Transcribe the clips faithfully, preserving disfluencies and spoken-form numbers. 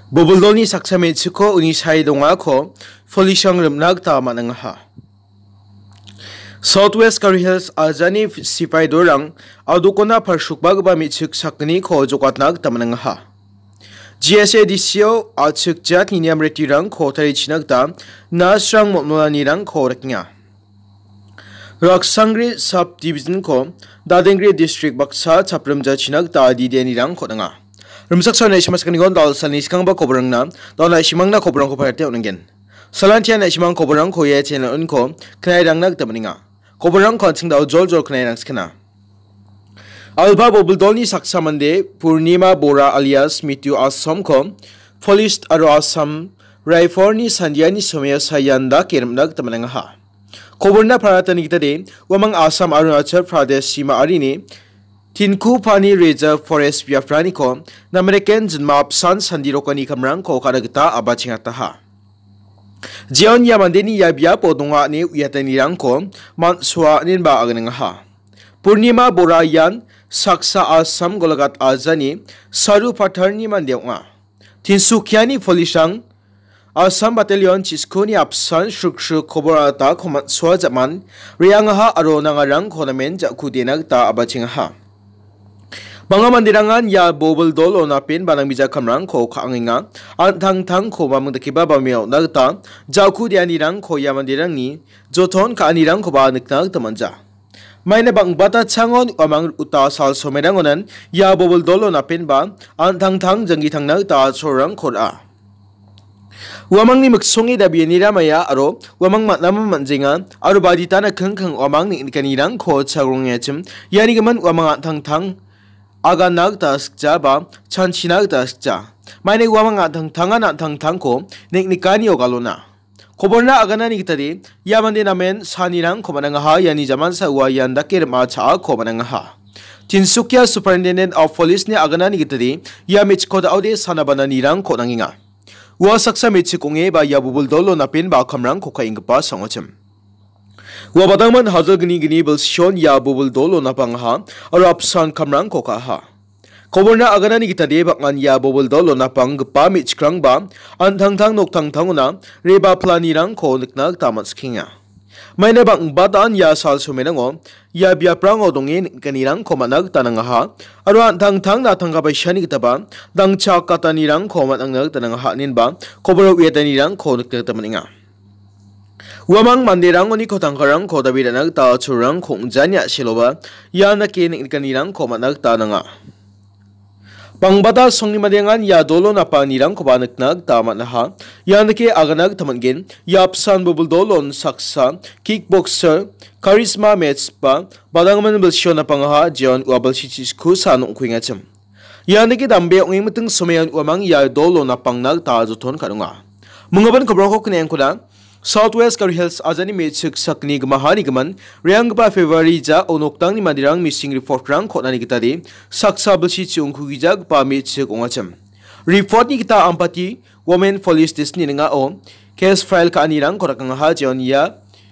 Bobuldolni saksa Mexico uni sai donga ko folishang remnag ta manangaha. Southwest Curry Hills Azani Sipai Dorang Audukona Parshukbag ba Michik Sakni ko Jokatnag Tamanangaha. G S A D C O Achik Jat Niam Retirang ko Tarichinagta Nasrang Motmolanirang ko Reknya. Raksangri Subdivision ko Dadengri District Baksa Chapram Jachinagta Didianirang ko nga. Rumsaksa na isimas kanigon dal sa niskang ba kobrang na dal na isimang na kobrang ko parte unangin. Salantian na isimang kobrang ko ye chen unko knairang nagtamaninga. Kobrang ko ting daw jol jol knairang skana. Alba Bobuldolni Saksa Mande Purnima Bora alias Mityu Asam ko Folist aro Asam Raiforni Sandiani Somaya Sayanda Kerem nagtamananga ha. Kobrna parata ni kita de wamang Asam Arunachal Pradesh Sima Arini Tinku Pani Reserve Forest Biafrani ko na American Map San Sandiro Kani Kamrang ko karagta abachingataha. Jion Yamandeni Yabia Podunga ni Yatanirang ko Manswa Ninba Aganangaha. Purnima Borayan Saksa Asam Golagat Azani Saru Patarni Mandewa. Tinsukiani Folishang Asam Battalion Chiskoni Apsan Shukshu Koborata Komanswa Zaman Riangaha Aro Nangarang Konamen Jakudenag ta abachingaha. Mga mandirangan ya Bobuldol o napin banang bija kamrang ko kaanginga at tang-tang ko mamang dakiba bamiyaw nagta jauku dianirang ko ya mandirang ni joton kaanirang ko ba niknag tamanja. May nabang bata changon amang uta sal somerangonan ya Bobuldol o napin ba at tang-tang janggitang nagta sorang kora. Wamang ni magsungi da biyanira maya aro wamang matnamang manjinga aro badita na kengkeng wamang ni kanirang ko chagrong yachim yani gaman wamang at tang-tang aga nagta skja ba chanchi nagta skja maine wamang atang tangan atang tangko niknikani ogalona koborna agana ni kitari yamande namen sanirang komananga ha yani zaman sa wa yanda kerma cha komananga ha Tinsukia Superintendent of Police ni agana ni kitari yamich koda aude sanabana nirang ko nanginga wa saksa mechikonge ba yabubuldolo napin ba kamrang ko kaingpa sangochem Wabadangman hazal gini gini belsion ya Bobuldolo na pangha arap san kamrang ko kaha. Koborna agana ni kita de bakngan ya Bobuldolo na pang pa michkrang ba antang tang nok tang tanguna reba planirang ko niknag tamat skinga. May na bang bataan ya sal sumenango ya biya prango dongin kanirang ko manag tanangaha aro antang tang na tangkabay shani kita ba dang chak katanirang ko manag tanangaha nin ba koboro uyatanirang ko niknag tamaninga. Wamang mandirang oni ko tangkarang ko David nag ta churang kung janya siloba yana kin kanirang ko manag ta nga. Pangbata song ni madengan ya dolo na panirang ko ba nag tama na ha yana ke aganag tamangin yapsan Bobuldolon saksa kickboxer charisma match pa badang man belsyo na pangaha John wabal si chisku sa nung kuingacham. Yana ke dambe ong imuteng sumayan wamang ya dolo na pangnag ta juton kanunga. Mungaban kabrang ko kinayang ko na Southwest Curry Hills Azani Mechik Sakni Gmahani Gaman Riang pa February ja onoktang ni madirang missing report rang ko na ni kita di Saksa Belsi Chiung Kugijag pa Mechik ongacham. Report ni kita ampati Women Police Disney nga o case file ka anirang korakang hajon ya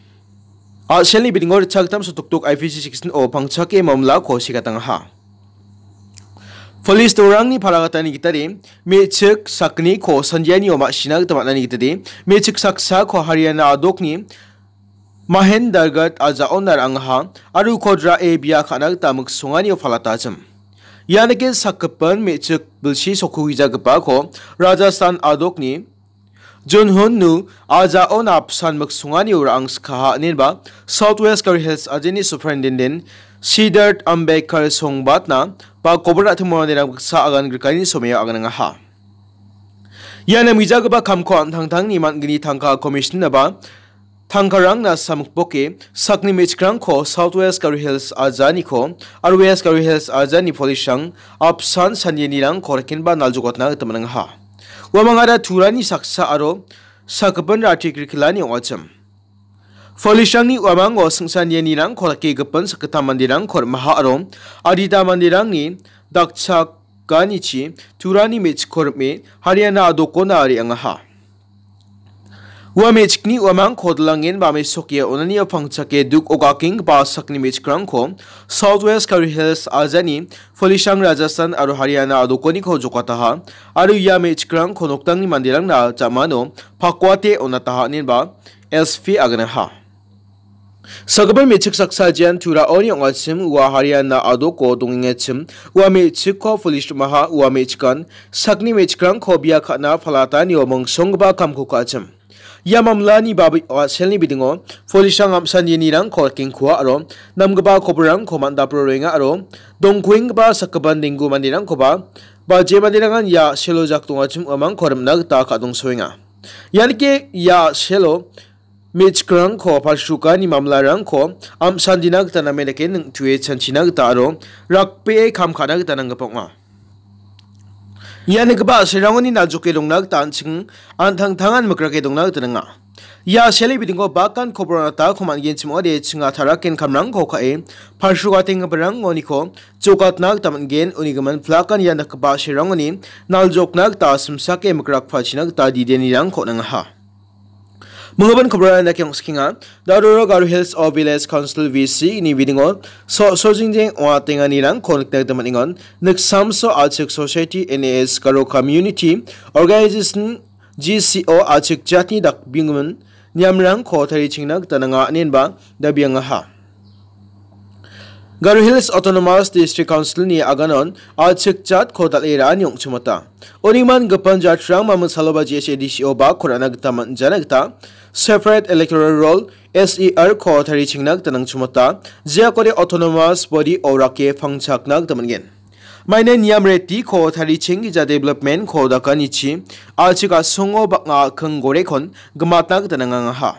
at siyali biningor chagtam sa tuktuk I P C sixteen o pangchake mamla ko sikatang ha. Police dorang ni paragatan ni kita di Mechik Sakni ko sandiani o masinag tamat na ni kita di Mechik Saksa ko Haryana adok ni Mahen dargat azaon narang ha aru kodra e biya kanag tamag sungani o palata jam. Yan ke sakapan Mechik Bilsi sokuija gapa ko Rajasthan adok ni Junhun nu azaon apsan magsungani o raang skaha nilba Southwest Curry Hills Azani Superintendent Siddharth Ambekar songbat na pa kobra thumon nirang sa agan grikani somaya agan nga ha. Yan ang mijaga ba kamko ang tang-tang ni man gini tangka commission na ba tangkarang na samukboke sakni mechkrang ko Southwest Curry Hills Azani ko ar West Curry Hills Azani polishang apsan sanyenirang korekin ba naljugot na tamanang ha. Wamangada turani saksa aro sakapan rati krikilani ang acham. Folishang ni wamang o sengsan yenirang korake gapan sa katamandirang kor maharom adita mandirang ni dakchak ganichi turani mech korme Haryana adoko na ari ang ha. Wa mech ni wamang khodlangin ba me sokia onani phangchake duk okaking ba sakni mech krang ko Southwest Garo Hills azani Folishang Rajasthan aru Haryana adukoni ko jokata ha aru ya mech krang khonoktang ni mandirang na chamano phakwate onataha nin ba S P agana ha Sagaban mechik saksa jan tura oni ngachim wa Haryana adoko dungingechim wa mechik ko Folish maha wa mechkan sakni mechkrang ko bia khana palata ni omong songba kam ko kachim Yamamla ni babi selni bidingo Folishang amsan yenirang ko king khwa aro namgaba kobrang ko manda prorenga aro dongkwing ba sakaban dingu mandirang ko ba ba je mandirangan ya selo jak tungachim amang koram nag ta kadong soinga yanke ya selo mechkrang ko palshuka ni mamlarang ko amsan dinag tanamedake nung tuwe chanchinag ta aro rakpe kam khanag tanang gapongma Yani keba serangoni na joke dongnag tanching antang tangan makrake dongnag tananga ya sheli bidingo bakan kobrata khoman genchim ode chinga tharaken kamrang ko khae parshuga ting barang ngoni ko chokatnag taman gen unigaman flakan ya nakba serangoni nal joknag ta simsake makrak phachinag ta dideni rang ko nang ha Mungaban kobra na kyong skinga Daruro Garo Hills of Village Council V C ni bidingo so so jingjeng wa tinga nirang connect daman ingon nagsamso Achik Society N A S Garo Community Organization G C O Achik Jatni dak binguman nyamrang ko thari chingnag tananga ninba dabianga ha Garo Hills Autonomous District Council ni aganon Achik Jat ko dalera nyong chumata Oniman gapan jatrang mamang saloba G S A D C O ba koranag taman janagta Separate Electoral Roll S E R ko thari chingnag tanang chumata jia kore Autonomous Body orake phangchaknag tamangen maine niyam reti ko thari chingi ja development ko da kanichi achika songo baknga khangore khon gmatnag tananga ha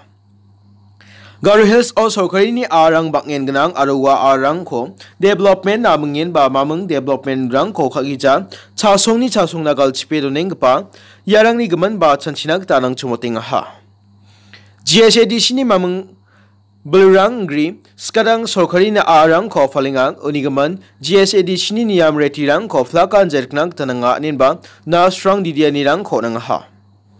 Garo Hills o sorkari ni arang bakngen gnang aruwa arang ko development namungin ba mamung development rang ko khagija chasong ni chasong nagal chipe do neng pa yarang ni gman ba chanchinag tanang chumoting ha G S A D C ni mamung bulrangri skadang sorkari na arang ko falingang unigaman G S A D C ni niyam retirang ko flakan jerknang tananga ninba na strong didia nirang ko nang ha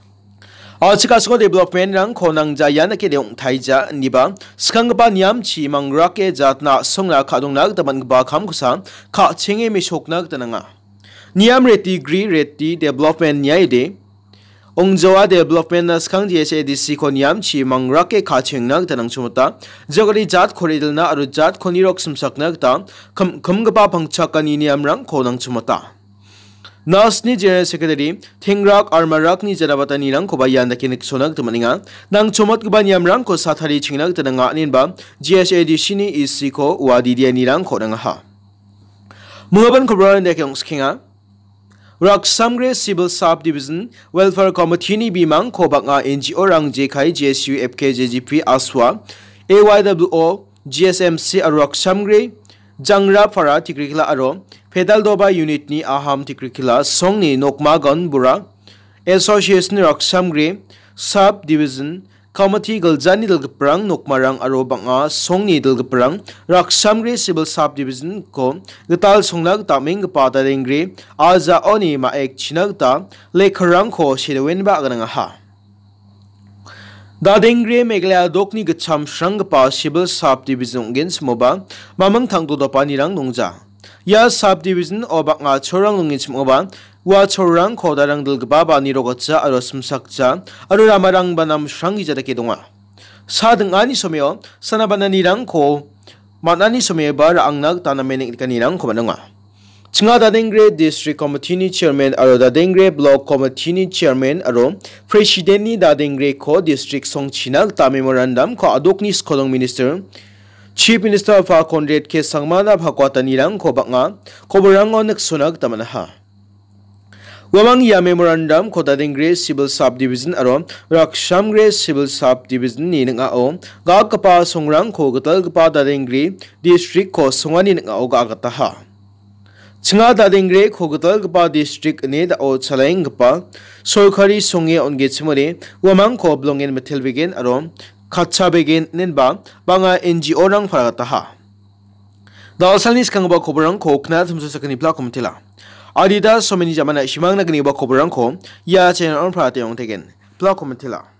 Achika sko development rang ko nang jaya na ke deong thaija niba skang ba niyam chi mangra ke jatna songna khadong nag taban ba kham kusa kha chenge mi soknag tananga niyam reti gri reti development nyaide Ongjawa development na skang G S A D C ko niyam chi mangra ke kha chengnag tanang chumata jagari jat khoridil na aru jat khonirok simsaknag ta kham khamgapa phangchakani niyam rang ko nang chumata Nasni General Secretary Thingrak Armarak ni jarabata nirang ko bayan da kinik sonag tamaninga nang chomat ko banyam rang ko sathari chingnag tananga ninba G S A D C ni isi ko wadi dia nirang ko nang ha Mungaban ko bran da kyong skinga Rak Samgre Civil Sub Division Welfare Committee ni bimang ko banga N G O rang J K G S U F K J G P Aswa A Y W O G S M C Rak Samgre Jangra Fara Tikrikla Aro Fedal Doba Unit ni Aham Tikrikla Song ni Nokmagon Bura Association Rak Samgre Sub Division Committee Galjani Dalgaprang Nokmarang Aro Banga Song ni Dalgaprang Rak Samgre Civil Sub Division ko Gatal Songnag Taming Pada Dengre Aza Oni Maek Chinagta Lekharang ko Shidawin ba Gananga ha Da dengre meglaya dokni gacham shrang pa civil sub division gens moba mamang thangdo da panirang nongja ya sub division obak nga chorang nongich moba wa chorang khodarang dilgba ba nirogacha aro simsakcha aro ramarang banam shrangi jada ke donga sadeng ani somyo sanabananirang ko manani somye ba rangnag tanamening kanirang ko mananga Chinga Dadengre District Committee Chairman aro Dadengre Block Committee Chairman aro President ni Dadengre ko District Song Chinag ta memorandum ko adokni Skolong Minister Chief Minister of Conrad ke sangmana bhakwata nirang ko banga koborang onak sunag tamanaha Wamang ya memorandum ko Dadengre Civil Subdivision aro Rakshamgre Civil Subdivision ni nga o ga kapa songrang ko gatal kapa Dadengre District ko songani nga o ga gataha Chinga Dadengre Kogatal Gapa District ne da o Chalaing Gapa Sorkari Songe on Getsimore Wamang ko Blongen Metal Begin Arom Katsa Begin Ninba Banga N G O Rang Farataha Da Salnis Kangba Kobrang ko Kna Tumso Sakani Pla Komtila Adida Someni Jamana Shimang Nagni Ba Kobrang ko Ya Chen on Prate on Tegen Pla Komtila